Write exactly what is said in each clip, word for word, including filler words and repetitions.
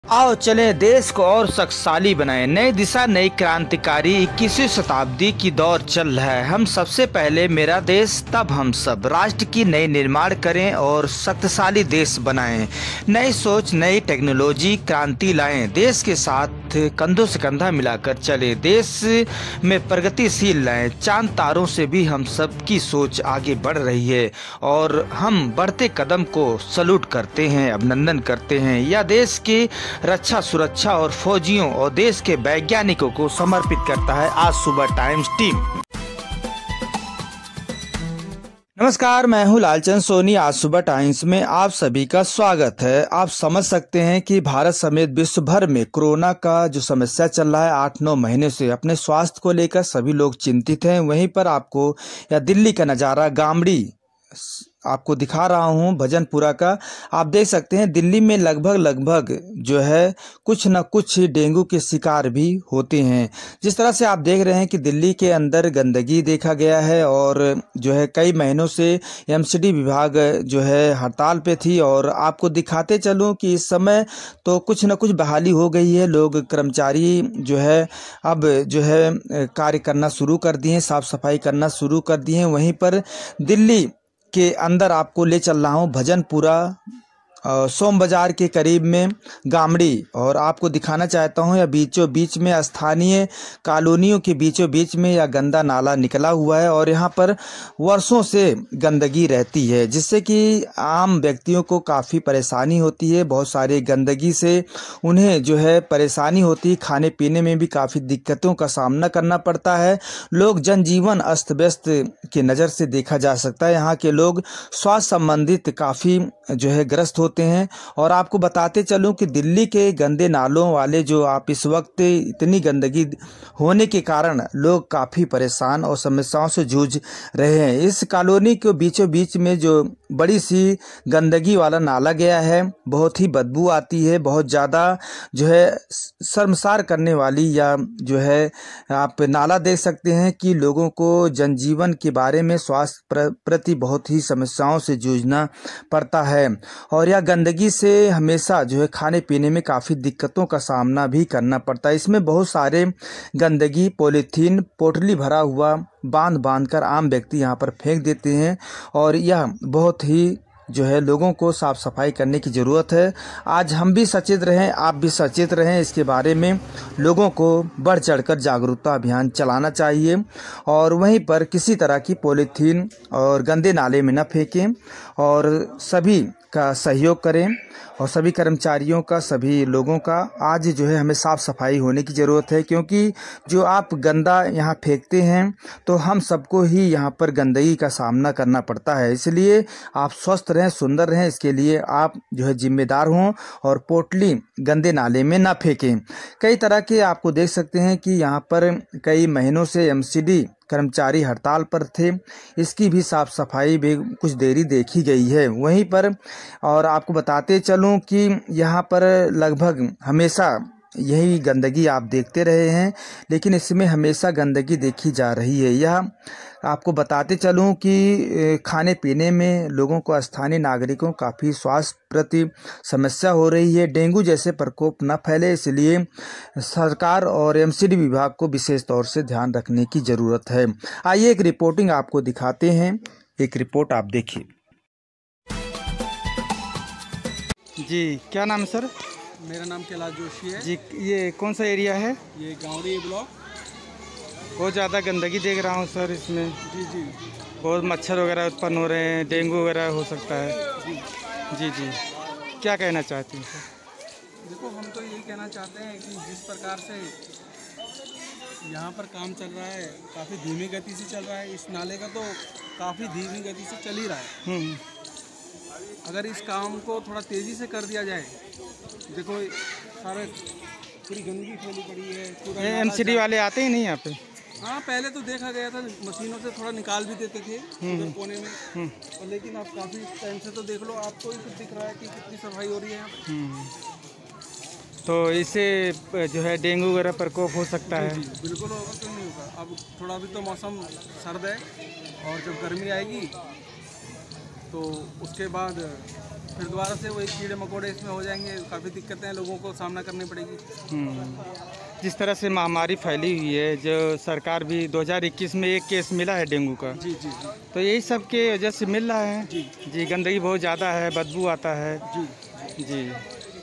आओ चलें देश को और शक्तिशाली बनाएं। नई दिशा नई क्रांतिकारी इक्कीसवीं शताब्दी की दौर चल रहा है। हम सबसे पहले मेरा देश तब हम सब राष्ट्र की नई निर्माण करें और शक्तिशाली देश बनाएं। नई सोच नई टेक्नोलॉजी क्रांति लाएं। देश के साथ कंधों से कंधा मिलाकर चले, देश में प्रगतिशील लाएं। चांद तारों से भी हम सब की सोच आगे बढ़ रही है और हम बढ़ते कदम को सल्यूट करते हैं, अभिनंदन करते हैं। यह देश की रक्षा सुरक्षा और फौजियों और देश के वैज्ञानिकों को समर्पित करता है आज सुबह टाइम्स टीम। नमस्कार, मैं हूं लालचंद सोनी। आज सुबह टाइम्स में आप सभी का स्वागत है। आप समझ सकते हैं कि भारत समेत विश्व भर में कोरोना का जो समस्या चल रहा है आठ नौ महीने से, अपने स्वास्थ्य को लेकर सभी लोग चिंतित हैं। वहीं पर आपको या दिल्ली का नज़ारा गामड़ी आपको दिखा रहा हूं, भजनपुरा का। आप देख सकते हैं दिल्ली में लगभग लगभग जो है कुछ न कुछ डेंगू के शिकार भी होते हैं। जिस तरह से आप देख रहे हैं कि दिल्ली के अंदर गंदगी देखा गया है और जो है कई महीनों से एमसीडी विभाग जो है हड़ताल पे थी। और आपको दिखाते चलूं कि इस समय तो कुछ न कुछ बहाली हो गई है। लोग कर्मचारी जो है अब जो है कार्य करना शुरू कर दिए, साफ सफाई करना शुरू कर दिए। वहीं पर दिल्ली के अंदर आपको ले चल रहा हूँ भजनपुरा सोम बाजार के करीब में गामड़ी, और आपको दिखाना चाहता हूँ या बीचों बीच में स्थानीय कॉलोनियों के बीचों बीच में यह गंदा नाला निकला हुआ है और यहाँ पर वर्षों से गंदगी रहती है, जिससे कि आम व्यक्तियों को काफ़ी परेशानी होती है। बहुत सारी गंदगी से उन्हें जो है परेशानी होती है, खाने पीने में भी काफ़ी दिक्कतों का सामना करना पड़ता है। लोग जनजीवन अस्त व्यस्त की नज़र से देखा जा सकता है। यहाँ के लोग स्वास्थ्य संबंधित काफ़ी जो है ग्रस्त होते हैं। और आपको बताते चलूं कि दिल्ली के गंदे नालों वाले जो आप इस वक्त इतनी गंदगी होने के कारण लोग काफ़ी परेशान और समस्याओं से जूझ रहे हैं। इस कॉलोनी के बीचों बीच में जो बड़ी सी गंदगी वाला नाला गया है, बहुत ही बदबू आती है, बहुत ज़्यादा जो है शर्मसार करने वाली या जो है आप नाला देख सकते हैं कि लोगों को जनजीवन के बारे में स्वास्थ्य प्रति बहुत ही समस्याओं से जूझना पड़ता है। और यह गंदगी से हमेशा जो है खाने पीने में काफ़ी दिक्कतों का सामना भी करना पड़ता है। इसमें बहुत सारे गंदगी पॉलीथीन पोटली भरा हुआ बांध बांध कर आम व्यक्ति यहाँ पर फेंक देते हैं और यह बहुत ही जो है लोगों को साफ सफाई करने की ज़रूरत है। आज हम भी सचेत रहें, आप भी सचेत रहें। इसके बारे में लोगों को बढ़ चढ़कर जागरूकता अभियान चलाना चाहिए और वहीं पर किसी तरह की पॉलीथीन और गंदे नाले में न फेंकें और सभी का सहयोग करें और सभी कर्मचारियों का, सभी लोगों का आज जो है हमें साफ़ सफाई होने की ज़रूरत है, क्योंकि जो आप गंदा यहाँ फेंकते हैं तो हम सबको ही यहाँ पर गंदगी का सामना करना पड़ता है। इसलिए आप स्वस्थ रहें, सुंदर रहें, इसके लिए आप जो है जिम्मेदार हों और पोटली गंदे नाले में ना फेंकें। कई तरह के आपको देख सकते हैं कि यहाँ पर कई महीनों से एमसीडी कर्मचारी हड़ताल पर थे, इसकी भी साफ सफाई भी कुछ देरी देखी गई है वहीं पर। और आपको बताते चलूं कि यहाँ पर लगभग हमेशा यही गंदगी आप देखते रहे हैं, लेकिन इसमें हमेशा गंदगी देखी जा रही है। यह आपको बताते चलूं कि खाने पीने में लोगों को, स्थानीय नागरिकों काफ़ी स्वास्थ्य प्रति समस्या हो रही है। डेंगू जैसे प्रकोप न फैले, इसलिए सरकार और एमसीडी विभाग को विशेष तौर से ध्यान रखने की ज़रूरत है। आइए एक रिपोर्टिंग आपको दिखाते हैं, एक रिपोर्ट आप देखिए। जी, क्या नाम है सर? मेरा नाम कैलाश जोशी है जी। ये कौन सा एरिया है? ये गाँवड़ी ब्लॉक। बहुत ज़्यादा गंदगी देख रहा हूँ सर इसमें। जी जी। बहुत मच्छर वगैरह उत्पन्न हो रहे हैं, डेंगू वगैरह हो सकता है। जी जी जी, क्या कहना चाहते हैं सर? देखो, हम तो यही कहना चाहते हैं कि जिस प्रकार से यहाँ पर काम चल रहा है, काफ़ी धीमी गति से चल रहा है। इस नाले का तो काफ़ी धीमी गति से चल ही रहा है। अगर इस काम को थोड़ा तेज़ी से कर दिया जाए। देखो, सारे पूरी गंदगी फैली पड़ी है, पूरा एमसीडी वाले आते ही नहीं यहाँ पे? हाँ, पहले तो देखा गया था, मशीनों से थोड़ा निकाल भी देते थे उधर कोने में, और लेकिन अब काफ़ी टाइम से तो देख लो, आपको ही कुछ दिख रहा है कि कितनी सफाई हो रही है यहाँ। तो इससे जो है डेंगू वगैरह प्रकोप हो सकता है? जी, बिल्कुल होगा, क्यों नहीं होगा। अब थोड़ा भी तो मौसम सर्द है और जब गर्मी आएगी तो उसके बाद फिर दोबारा से वही कीड़े मकोड़े इसमें हो जाएंगे, काफ़ी दिक्कतें लोगों को सामना करनी पड़ेगी। जिस तरह से महामारी फैली हुई है, जो सरकार भी दो हज़ार इक्कीस में एक केस मिला है डेंगू का, जी जी जी तो यही सब के वजह से मिल रहा है। जी जी, गंदगी बहुत ज़्यादा है, बदबू आता है। जी जी,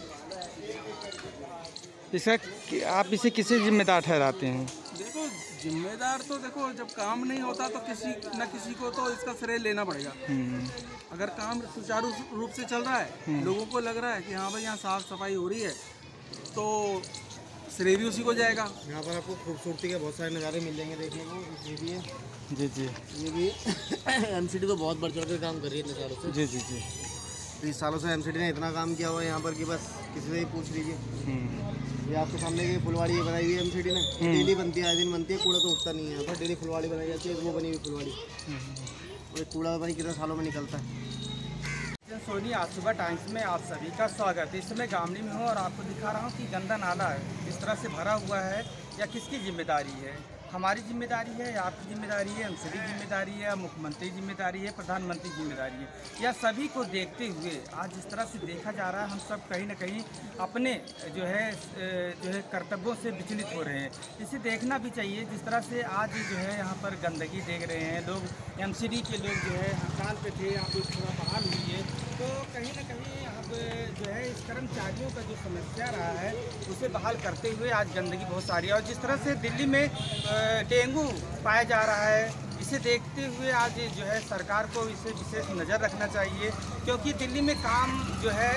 इसका कि- आप इसे किसे जिम्मेदार ठहराते हैं? देखो, जिम्मेदार तो देखो, जब काम नहीं होता तो किसी न किसी को तो इसका श्रेय लेना पड़ेगा। अगर काम सुचारू रूप से चल रहा है, लोगों को लग रहा है कि हाँ भाई यहाँ साफ सफाई हो रही है, तो श्रेय भी उसी को जाएगा। यहाँ पर आपको खूबसूरती के बहुत सारे नज़ारे मिल जाएंगे देखने को। ये भी है, जी जी ये भी एमसीडी तो बहुत बढ़ चढ़ कर काम कर रही है इतने सालों से। जी जी जी बीस सालों से एमसीडी ने इतना काम किया हुआ है यहाँ पर कि बस किसी से ही पूछ लीजिए। ये आपके सामने की फुलवाड़ी ये बनाई हुई है एमसीडी ने, डेली बनती है, आए दिन बनती है। कूड़ा तो उठता नहीं है यहाँ पर, डेली फुलवाड़ी बनाई जाती है, वो बनी हुई फुलवाड़ी। और ये कूड़ा बनी कितने सालों में निकलता है। सोनी, आज सुबह टाइम्स में आप सभी का स्वागत है। इस समय गामड़ी में हूँ और आपको दिखा रहा हूँ कि गंदा नाला है इस तरह से भरा हुआ है, या किसकी जिम्मेदारी है? हमारी जिम्मेदारी है या आपकी जिम्मेदारी है, एमसीडी जिम्मेदारी है, मुख्यमंत्री जिम्मेदारी है, प्रधानमंत्री जिम्मेदारी है, या सभी को देखते हुए आज जिस तरह से देखा जा रहा है, हम सब कहीं ना कहीं अपने जो है जो है कर्तव्यों से विचलित हो रहे हैं। इसे देखना भी चाहिए। जिस तरह से आज जो है यहाँ पर गंदगी देख रहे हैं लोग, एमसीडी के लोग जो है हड़ताल पे थे, यहाँ पर थोड़ा बहाल हुई है, तो कहीं ना कहीं अब जो है इस कर्मचारियों का जो समस्या रहा है उसे बहाल करते हुए आज गंदगी बहुत सारी है। और जिस तरह से दिल्ली में डेंगू पाया जा रहा है, इसे देखते हुए आज जो है सरकार को इसे विशेष नज़र रखना चाहिए, क्योंकि दिल्ली में काम जो है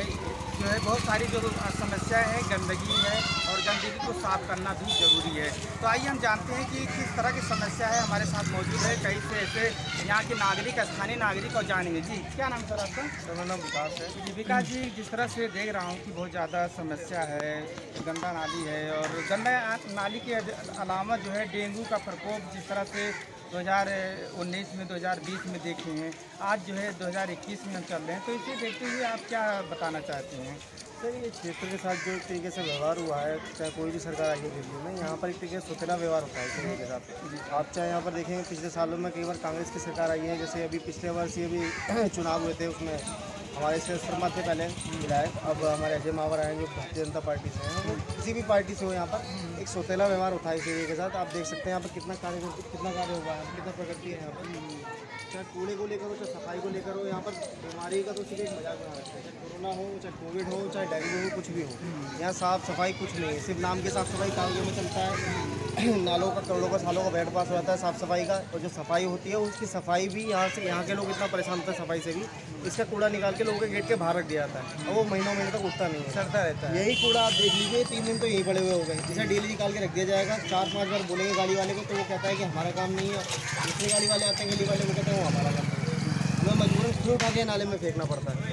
जो है बहुत सारी जो समस्याएं हैं, गंदगी है और गंदगी को साफ करना भी ज़रूरी है। तो आइए हम जानते हैं कि किस तरह की समस्या है। हमारे साथ मौजूद है कई से ऐसे यहाँ के नागरिक, स्थानीय नागरिक, और जानेंगे। जी, क्या नाम सर आपका? सर मेरा नाम विकास है। जी विकास जी, जिस तरह से देख रहा हूँ कि बहुत ज़्यादा समस्या है, गंदा नाली है, और गंदा नाली के अलावा जो है डेंगू का प्रकोप जिस तरह से दो हज़ार उन्नीस में, दो हज़ार बीस में देखे हैं, आज जो है दो हज़ार इक्कीस में हम चल रहे हैं, तो इसे देखते हुए आप क्या बताना चाहते हैं? सर ये क्षेत्र के साथ जो एक तरीके से व्यवहार हुआ है, चाहे कोई भी सरकार आई है दिल्ली में, यहाँ पर एक तरीके से सोतेला व्यवहार होता है किसी के साथ। आप चाहे यहाँ पर देखेंगे पिछले सालों में कई बार कांग्रेस की सरकार आई है, जैसे अभी पिछले वर्ष ये भी चुनाव हुए थे, उसमें हमारे से शर्मा थे पहले विधायक, अब हमारे अजय मावर आए जो भारतीय जनता पार्टी से हैं। वो किसी भी पार्टी से हो, यहाँ पर एक सोतेला व्यवहार होता है इस एरिया के साथ। आप देख सकते हैं यहाँ पर कितना कार्य कितना कार्य हुआ है, कितना प्रगति है यहाँ पर, चाहे कूड़े को लेकर हो, चाहे सफाई को लेकर हो। यहाँ पर बीमारी का तो सिर्फ एक मजाक बना रखते हैं, चाहे कोरोना हो, चाहे कोविड हो, चाहे डेंगू हो, कुछ भी हो, यहाँ साफ़ सफाई कुछ नहीं है, सिर्फ नाम की साफ़ सफाई कागजों में चलता है। नालों का करोड़ों का सालों का बैठ पास हो जाता है साफ़ सफाई का, और जो सफाई होती है उसकी सफाई भी यहाँ से यहाँ के लोग इतना परेशान होते हैं सफाई से भी, इसका कूड़ा निकाल के लोगों के गेट के बाहर रख दिया जाता है, और वो महीनों महीने तक उठता नहीं है, सड़ता रहता है। यही कूड़ा आप देख लीजिए, तीन दिन तो यही पड़े हुए हो गए। इसे डेली निकाल के रख दिया जाएगा, चार पाँच बार बोलेंगे गाड़ी वाले को, तो वो कहता है कि हमारा काम नहीं है। दूसरे गाड़ी वाले आते हैं, गली वाले, वो कहते हैं वो हमारा काम है, हमें मजबूरन खुद उठा के नाले में फेंकना पड़ता है।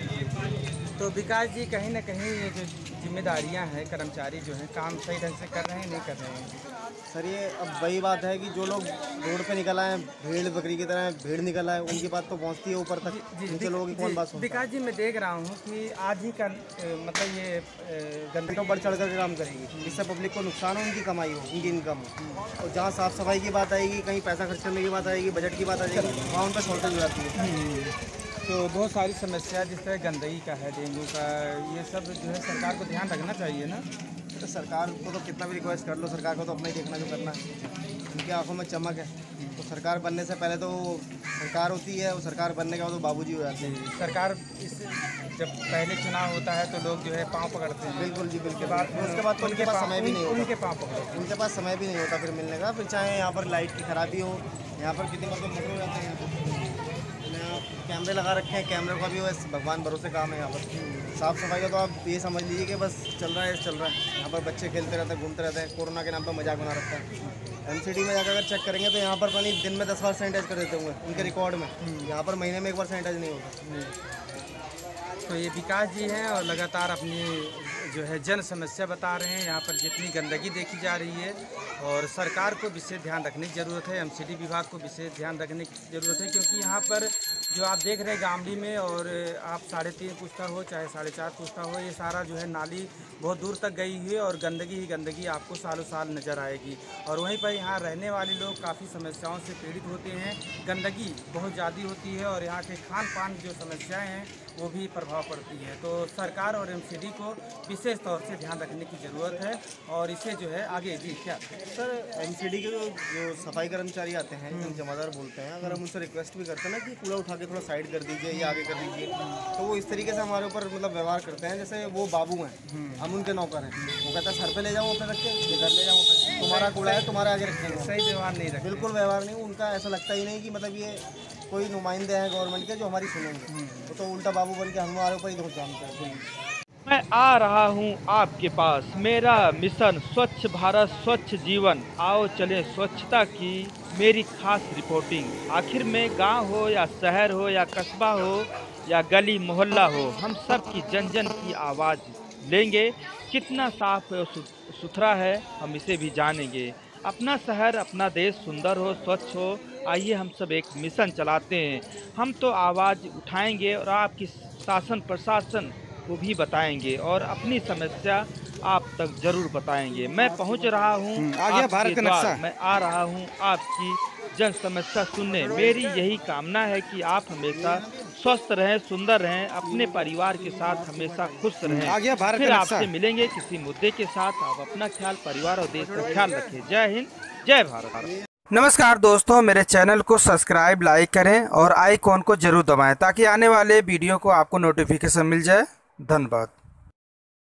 तो विकास जी, कहीं ना कहीं ये जो जिम्मेदारियां हैं, कर्मचारी जो हैं काम सही ढंग से कर रहे हैं, नहीं कर रहे हैं? सर ये अब वही बात है कि जो लोग रोड पे निकल आए, भीड़ बकरी की तरह भीड़ निकल आए, उनकी बात तो पहुंचती है ऊपर तक, नीचे लोगों की कौन बात सुनता है? विकास जी, मैं देख रहा हूँ कि आज ही का मतलब ये गंदगी बढ़ चढ़ कर काम करेगी, जिससे पब्लिक को नुकसान हो, उनकी कमाई हो, उनकी इनकम हो। और जहाँ साफ़ सफाई की बात आएगी, कहीं पैसा खर्च करने की बात आएगी, बजट की बात आ जाएगी, वहाँ उन पर शॉर्टेज हो जाती है। तो बहुत सारी समस्या जिस तरह गंदगी का है, डेंगू का, ये सब जो है सरकार को ध्यान रखना चाहिए ना। तो सरकार को तो कितना भी रिक्वेस्ट कर लो, सरकार को तो अपना ही देखना जो करना है। उनकी आंखों में चमक है, तो सरकार बनने से पहले तो सरकार होती है, और सरकार बनने के बाद तो बाबूजी हो जाते हैं। सरकार इस जब पहले चुनाव होता है तो लोग जो है पाँव पकड़ते हैं। बिल्कुल जी, बिल्कुल। उसके बाद तो उनके पास समय भी नहीं होता, उनके पाँव पकड़ते उनके पास समय भी नहीं होता फिर मिलने का। फिर चाहे यहाँ पर लाइट की खराबी हो, यहाँ पर कितनी मतलब मटर हो जाते हैं, यहाँ कैमरे लगा रखे हैं, कैमरे का भी बस भगवान भरोसे काम है। यहाँ पर साफ़ सफाई का तो आप ये समझ लीजिए कि बस चल रहा है चल रहा है। यहाँ पर बच्चे खेलते रहते हैं, घूमते रहते हैं, कोरोना के नाम पर मजाक बना रखता है। एमसीडी में जाकर अगर चेक करेंगे तो यहाँ पर पानी दिन में दस बार सैनिटाइज कर देते होंगे उनके रिकॉर्ड में, यहाँ पर महीने में एक बार सैनिटाइज नहीं होता। तो ये विकास जी हैं और लगातार अपनी जो है जन समस्या बता रहे हैं। यहाँ पर जितनी गंदगी देखी जा रही है, और सरकार को विशेष ध्यान रखने की ज़रूरत है, एमसीडी विभाग को विशेष ध्यान रखने की ज़रूरत है, क्योंकि यहाँ पर जो आप देख रहे हैं गामड़ी में, और आप साढ़े तीन पुस्ता हो चाहे साढ़े चार पुस्ता हो, ये सारा जो है नाली बहुत दूर तक गई हुई है, और गंदगी ही गंदगी आपको सालों साल नज़र आएगी। और वहीं पर यहाँ रहने वाले लोग काफ़ी समस्याओं से पीड़ित होते हैं, गंदगी बहुत ज़्यादा होती है, और यहाँ के खान पान जो समस्याएँ हैं वो भी प्रभाव पड़ती है। तो सरकार और एमसीडी को विशेष तौर से ध्यान रखने की ज़रूरत है और इसे जो है आगे जी क्या सर एमसीडी के जो जो सफाई कर्मचारी आते हैं, जो जमादार बोलते हैं, अगर हम उनसे रिक्वेस्ट भी करते हैं ना कि कूड़ा उठा के थोड़ा साइड कर दीजिए या आगे कर दीजिए, तो वो इस तरीके से हमारे ऊपर मतलब व्यवहार करते हैं जैसे वो बाबू हैं, हम उनके नौकर हैं। वो कहता है सर पे ले जाओ पे रख के, इधर ले जाओ पे, तुम्हारा कूड़ा है तुम्हारे आगे रखेंगे। सही व्यवहार नहीं रखते, बिल्कुल व्यवहार नहीं। उनका ऐसा लगता ही नहीं कि मतलब ये कोई नुमाइंदे हैं गवर्नमेंट के जो हमारी सुनेंगे। वो तो उल्टा बाबू बन के हमारे ऊपर ही धोख जानते हैं। मैं आ रहा हूं आपके पास, मेरा मिशन स्वच्छ भारत स्वच्छ जीवन, आओ चलें स्वच्छता की मेरी खास रिपोर्टिंग। आखिर में गांव हो या शहर हो या कस्बा हो या गली मोहल्ला हो, हम सब की जन जन की आवाज़ लेंगे। कितना साफ और सुथरा है हम इसे भी जानेंगे। अपना शहर अपना देश सुंदर हो स्वच्छ हो, आइए हम सब एक मिशन चलाते हैं। हम तो आवाज़ उठाएंगे और आपकी शासन प्रशासन को भी बताएंगे और अपनी समस्या आप तक जरूर बताएंगे। मैं पहुंच रहा हूं आगे भारत का नक्शा। मैं आ रहा हूं आपकी जन समस्या सुनने। मेरी यही कामना है कि आप हमेशा स्वस्थ रहें, सुंदर रहें, अपने परिवार के साथ हमेशा खुश रहें। आगे भारत फिर का आपसे नक्शा। मिलेंगे किसी मुद्दे के साथ। आप अपना ख्याल परिवार और देश का ख्याल रखें। जय हिंद, जय भारत। नमस्कार दोस्तों, मेरे चैनल को सब्सक्राइब लाइक करें और आइकॉन को जरूर दबाएं ताकि आने वाले वीडियो को आपको नोटिफिकेशन मिल जाए। धन्यवाद।